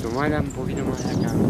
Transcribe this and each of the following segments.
Vamos a dar un poquito más de acá.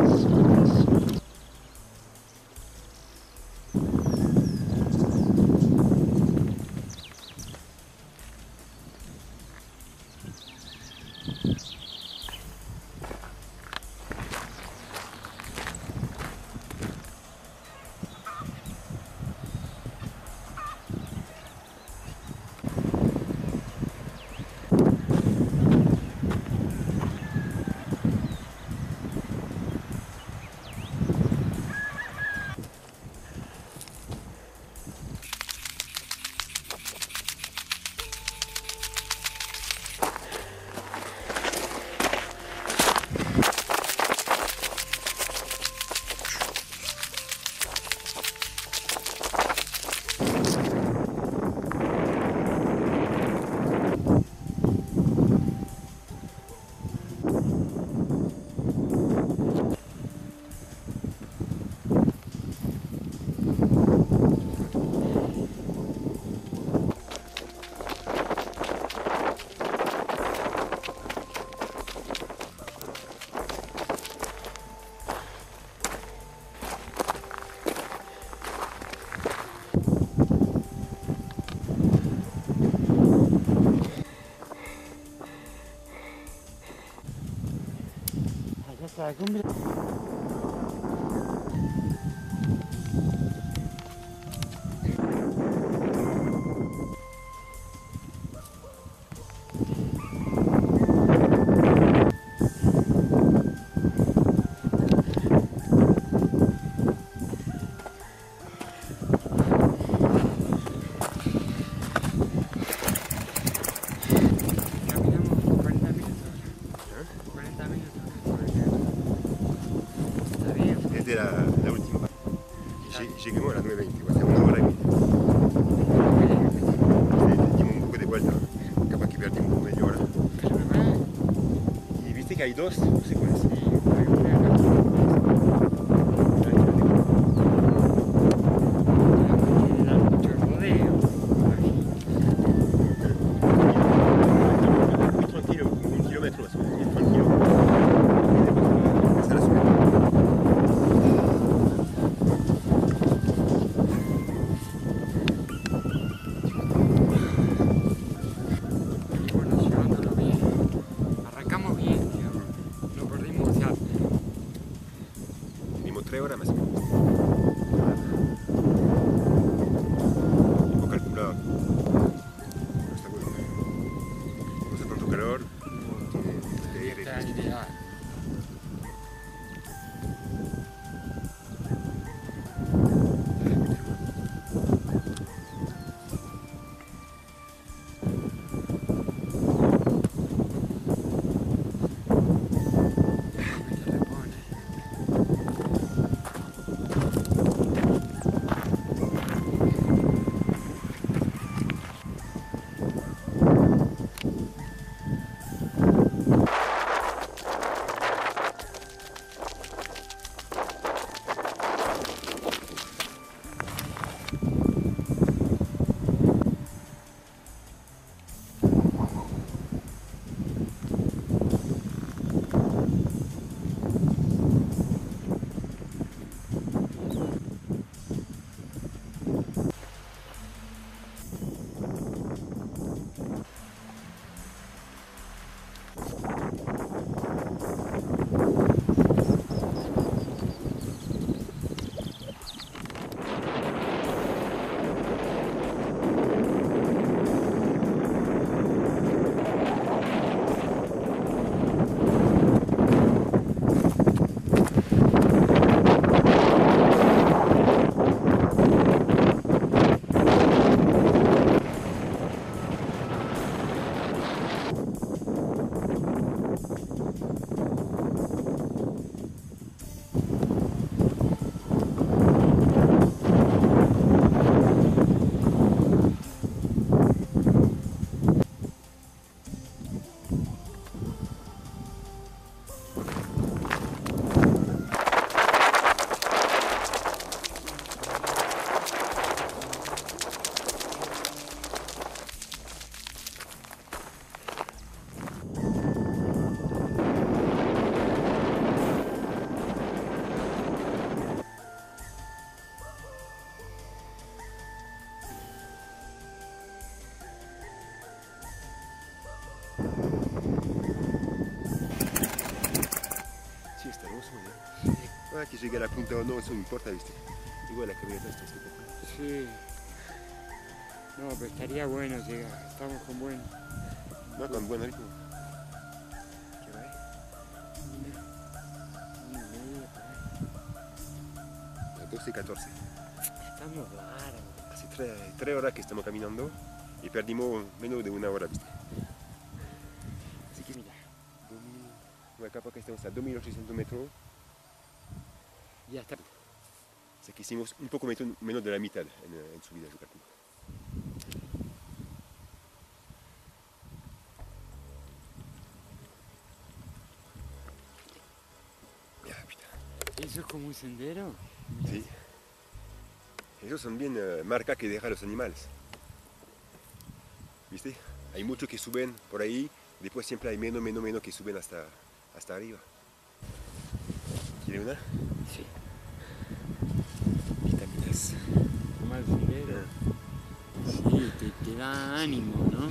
Allá está la cumbre. Caminamos 40 minutos. 40 minutos. Está bien. Desde la última parte. Lleguemos a las 9:20, o sea, 1 hora y media. Sí, dimos un poco de vuelta, capaz que perdimos como media hora. Y viste que hay dos, no sé cuál es. Muy tranquilo, como 1 kilómetro más o menos, bien tranquilo. Y después empezar a subir. Bueno, llevándolo bien. Arrancamos bien, digamos. Sí, está hermoso, ¿no? Ah, que llegue a la punta o no, eso no importa, ¿viste? Igual la camioneta está espectacular. Sí. No, pero estaría bueno llegar. Estamos con buen... No, con buen ritmo. ¿Qué va? Una media por ahí. A 12:14. Estamos bárbaros. Hace 3 horas que estamos caminando y perdimos menos de 1 hora, ¿viste? Así que Mira, capaz que estamos a 2.800 metros. ya está. O sea que hicimos un poco menos de la mitad en subida, yo calculo. Ya, puta. ¿Eso es como un sendero? Sí. Esos son bien marcas que dejan los animales. ¿Viste? Hay muchos que suben por ahí, después siempre hay menos que suben hasta arriba. ¿Quiere una? Sí. Vitaminas. Como el sendero. Sí, te da ánimo, ¿no?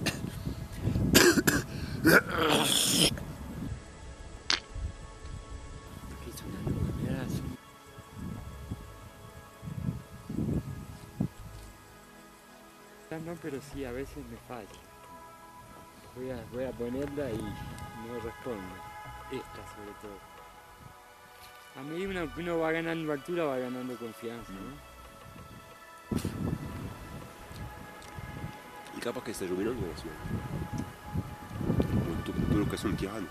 ¿Qué es una nube? Mirá, no, pero sí, a veces me falla. Voy a ponerla y no respondo. Esta sobre todo. A medida que uno va ganando altura, va ganando confianza, ¿no? Y capaz que está lloviendo en la ciudad. Todo lo que son tiranos.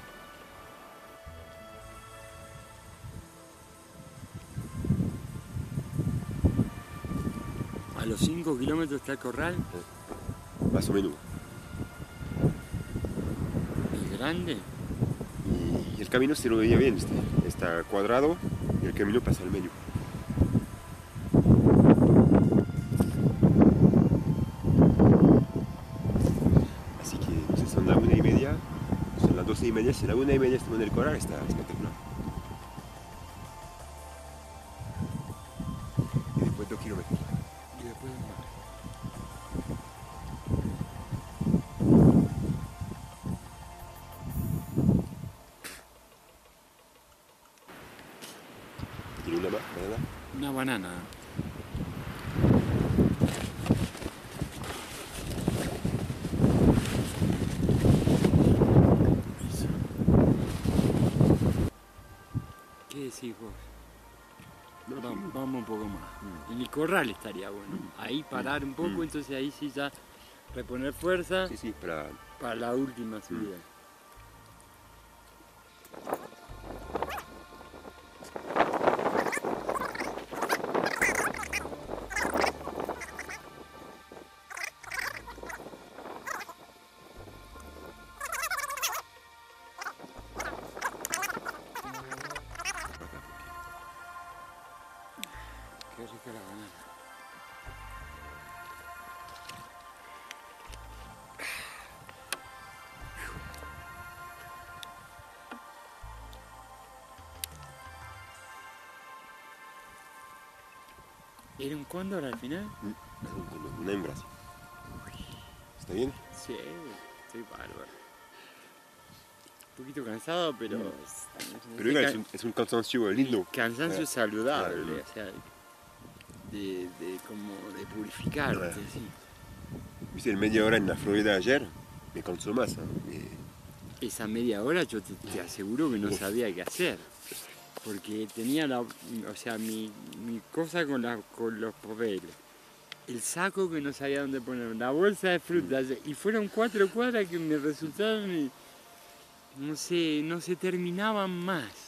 A los 5 kilómetros está el corral. Más o menos. ¿Es grande? Y el camino se lo veía bien, ¿viste? Está cuadrado y el camino pasa al medio. Así que no sé, son las 1:30, son las 12:30, si a las 1:30 estamos en el corral, está espectacular. Y después 2 kilómetros. Y después de mar. ¿Tiene una más? ¿Banana? Una banana. Eso. ¿Qué decís vos? No, Vamos un poco más. En el corral estaría bueno. Ahí parar un poco, entonces ahí sí ya reponer fuerza sí, para la última subida. Qué rica la banana. ¿Era un cóndor al final? una hembra, sí. ¿Está bien? Sí, estoy bárbaro. Un poquito cansado, pero... Pero igual es un cansancio lindo. Cansancio saludable, Claro. o sea, de como de purificarte, Claro. sí. Viste, el media hora en la Florida ayer, me cansó más. Esa media hora yo te aseguro que no sabía qué hacer. Porque tenía mi cosa con los papeles. El saco que no sabía dónde poner, la bolsa de frutas. Y fueron 4 cuadras que me resultaron, no se terminaban más.